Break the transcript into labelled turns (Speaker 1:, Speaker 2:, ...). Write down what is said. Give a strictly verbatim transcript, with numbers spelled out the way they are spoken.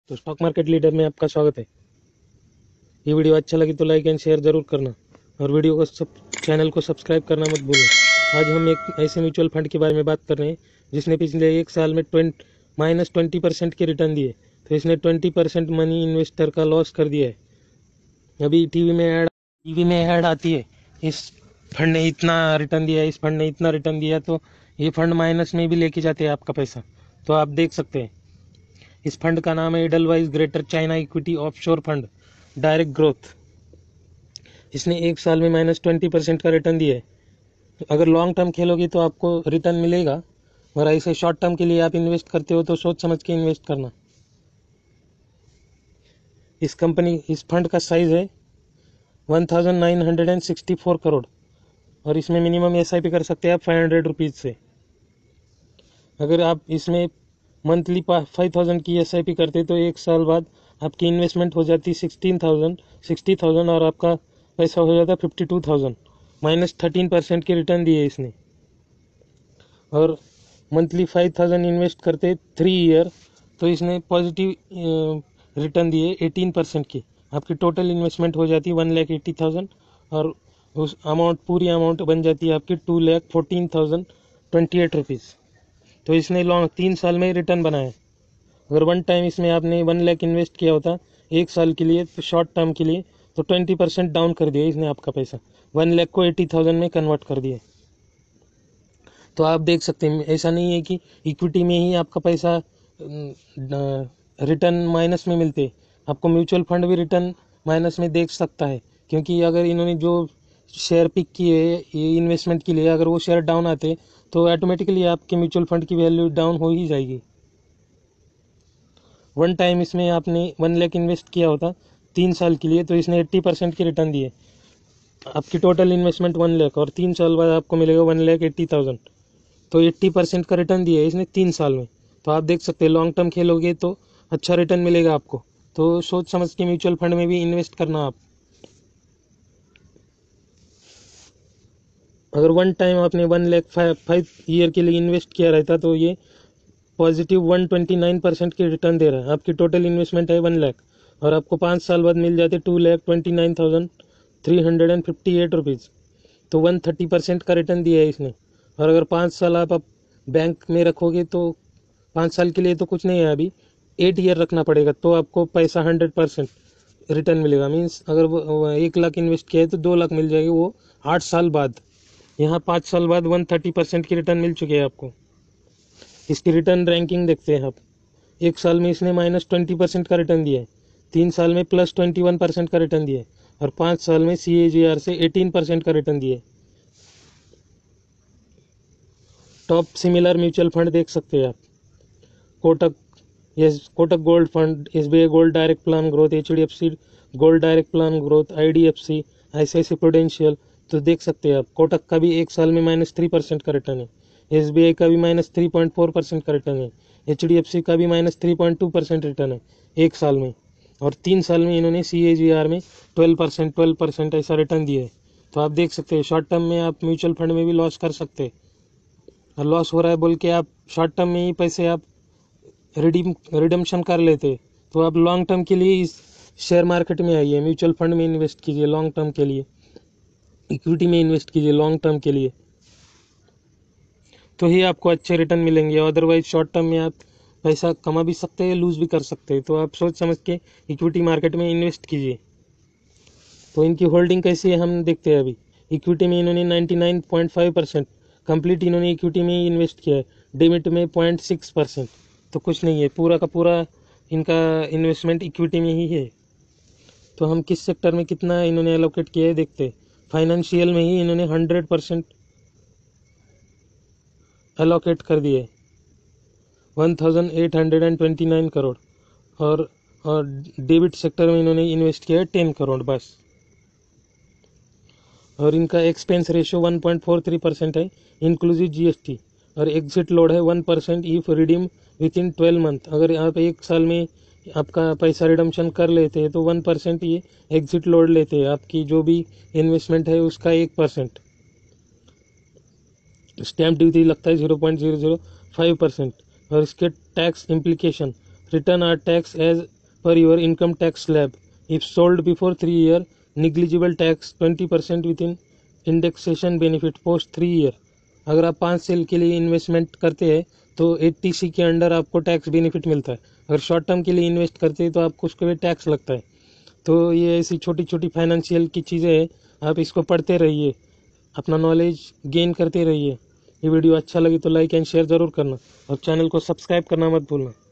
Speaker 1: तो stock market leader में आपका स्वागत है। ये वीडियो अच्छा लगी तो लाइक एंड शेयर ज़रूर करना और वीडियो को सब चैनल को सब्सक्राइब करना मत भूलना। आज हम एक ऐसे म्यूचुअल फंड के बारे में बात कर रहे हैं जिसने पिछले एक साल में ट्वेंट माइनस ट्वेंटी परसेंट के रिटर्न दिए। तो इसने ट्वेंटी परसेंट मनी इन्वेस्टर का लॉस कर दिया है। अभी टीवी में ऐड टीवी में ऐड आती है, इस फंड ने इतना रिटर्न दिया, इस फंड ने इतना रिटर्न दिया, तो ये फंड माइनस में भी लेके जाते हैं आपका पैसा। तो आप देख सकते हैं, इस फंड का नाम है Edelweiss greater China equity offshore fund direct growth. इसने एक साल में माइनस ट्वेंटी परसेंट का रिटर्न दिया है। अगर लॉन्ग टर्म खेलोगे तो आपको रिटर्न मिलेगा, और ऐसे शॉर्ट टर्म के लिए आप इन्वेस्ट करते हो तो सोच समझ के इन्वेस्ट करना। इस कंपनी इस फंड का साइज है one thousand nine hundred and sixty four crore, और इसमें मिनिमम एस आई पी कर सकते हैं आप फाइव हंड्रेड रुपीज़ से। अगर आप इसमें मंथली फाइव थाउजेंड की एस आई पी करते तो एक साल बाद आपकी इन्वेस्टमेंट हो जाती सिक्सटीन थाउजेंड सिक्सटी थाउजेंड और आपका पैसा हो जाता fifty two thousand. Minus thirteen percent की रिटर्न दिए इसने। और मंथली फाइव थाउजेंड इन्वेस्ट करते थ्री ईयर तो इसने पॉजिटिव रिटर्न दिए एटीन परसेंट की। आपकी टोटल इन्वेस्टमेंट हो जाती वन लैख एट्टी थाउजेंड और उस अमाउंट पूरी अमाउंट बन जाती है आपकी two lakh fourteen thousand twenty eight rupees. तो इसने लॉन्ग तीन साल में रिटर्न बनाया। अगर वन टाइम इसमें आपने वन लाख इन्वेस्ट किया होता एक साल के लिए, तो शॉर्ट टर्म के लिए, तो ट्वेंटी परसेंट डाउन कर दिया इसने आपका पैसा, वन लाख को एटी थाउजेंड में कन्वर्ट कर दिया। तो आप देख सकते हैं, ऐसा नहीं है कि इक्विटी में ही आपका पैसा रिटर्न माइनस में मिलते, आपको म्यूचुअल फंड भी रिटर्न माइनस में देख सकता है। क्योंकि अगर इन्होंने जो शेयर पिक किए ये इन्वेस्टमेंट के लिए, अगर वो शेयर डाउन आते तो ऑटोमेटिकली आपके म्यूचुअल फंड की वैल्यू डाउन हो ही जाएगी। वन टाइम इसमें आपने वन लाख इन्वेस्ट किया होता तीन साल के लिए, तो इसने एट्टी परसेंट की रिटर्न दिए। आपकी टोटल इन्वेस्टमेंट वन लाख और तीन साल बाद आपको मिलेगा वन लाख एट्टी थाउजेंड। तो एट्टी परसेंट का रिटर्न दिया है इसने तीन साल में। तो आप देख सकते हैं, लॉन्ग टर्म खेलोगे तो अच्छा रिटर्न मिलेगा आपको। तो सोच समझ के म्यूचुअल फंड में भी इन्वेस्ट करना आप। अगर वन टाइम आपने one lakh five five year के लिए इन्वेस्ट किया रहता तो ये positive one twenty nine percent की रिटर्न दे रहा है। आपकी टोटल इन्वेस्टमेंट है वन लाख और आपको पाँच साल बाद मिल जाते two lakh twenty nine thousand three hundred and fifty eight rupees. तो वन थर्टी परसेंट का रिटर्न दिया है इसने। और अगर पाँच साल आप, आप बैंक में रखोगे तो पाँच साल के लिए तो कुछ नहीं है, अभी एट ईयर रखना पड़ेगा तो आपको पैसा हंड्रेड परसेंट रिटर्न मिलेगा। मीन्स अगर वो एक लाख इन्वेस्ट किया है तो दो लाख मिल जाएगी वो आठ साल बाद। यहाँ पाँच साल बाद वन थर्टी परसेंट की रिटर्न मिल चुकी है आपको। इसकी रिटर्न रैंकिंग देखते हैं आप। एक साल में इसने माइनस ट्वेंटी परसेंट का रिटर्न दिया है, तीन साल में प्लस ट्वेंटी वन परसेंट का रिटर्न दिया है, और पाँच साल में सी ए जी आर से एटीन परसेंट का रिटर्न दिया है। टॉप सिमिलर म्यूचुअल फंड देख सकते हैं आप। Kotak yes Kotak gold fund, S B I gold direct plan growth, H D F C gold direct plan growth, I D F C, I C I C prudential. तो देख सकते हैं आप, कोटक का भी एक साल में माइनस थ्री परसेंट का रिटर्न है, एस बी आई का भी minus three point four percent का रिटर्न है, एच डी एफ सी का भी minus three point two percent return है एक साल में। और तीन साल में इन्होंने सी ए जी आर में ट्वेल्व परसेंट ट्वेल्व परसेंट ऐसा रिटर्न दिया है। तो आप देख सकते हैं, शॉर्ट टर्म में आप म्यूचुअल फंड में भी लॉस कर सकते हैं, और लॉस हो रहा है बोल के आप शॉर्ट टर्म में ही पैसे आप रिडीम रिडम्पशन कर लेते। तो आप लॉन्ग टर्म के लिए इस शेयर मार्केट में आइए, म्यूचुअल फंड में इन्वेस्ट कीजिए, लॉन्ग टर्म के लिए इक्विटी में इन्वेस्ट कीजिए लॉन्ग टर्म के लिए, तो ही आपको अच्छे रिटर्न मिलेंगे। अदरवाइज शॉर्ट टर्म में आप पैसा कमा भी सकते हैं, लूज़ भी कर सकते हैं। तो आप सोच समझ के इक्विटी मार्केट में इन्वेस्ट कीजिए। तो इनकी होल्डिंग कैसी है हम देखते हैं। अभी इक्विटी में इन्होंने ninety nine point five percent complete इन्होंने इक्विटी में ही इन्वेस्ट किया है, डेबिट में पॉइंट सिक्स परसेंट। तो कुछ नहीं है, पूरा का पूरा इनका इन्वेस्टमेंट इक्विटी में ही है। तो हम किस सेक्टर में कितना इन्होंने एलोकेट किया है देखते हैं। फाइनेंशियल में ही इन्होंने हंड्रेड परसेंट एलोकेट कर दिए, one thousand eight hundred and twenty nine crore, और और डेबिट सेक्टर में इन्होंने इन्वेस्ट किया है टेन करोड़ बस। और इनका expense ratio one point four three percent है इंक्लूसिव जी एस टी, और एग्जिट लोड है one percent if redeem within twelve month. अगर आप एक साल में आपका पैसा रिडम्पशन कर लेते हैं तो वन परसेंट ये एग्जिट लोड लेते हैं, आपकी जो भी इन्वेस्टमेंट है उसका एक परसेंट। स्टैम्प ड्यूटी लगता है zero point zero zero five percent. और इसके tax implication, return are tax as per your income tax slab. If sold before three year, negligible tax twenty percent within indexation benefit post three year. अगर आप पाँच साल के लिए investment करते हैं तो एट्टी सी के अंडर आपको टैक्स बेनिफिट मिलता है. अगर शॉर्ट टर्म के लिए इन्वेस्ट करते हैं तो आपको उसके पे टैक्स लगता है. तो ये ऐसी छोटी छोटी फाइनेंशियल की चीज़ें हैं, आप इसको पढ़ते रहिए, अपना नॉलेज गेन करते रहिए. ये वीडियो अच्छा लगी तो लाइक एंड शेयर ज़रूर करना और चैनल को सब्सक्राइब करना मत भूलना.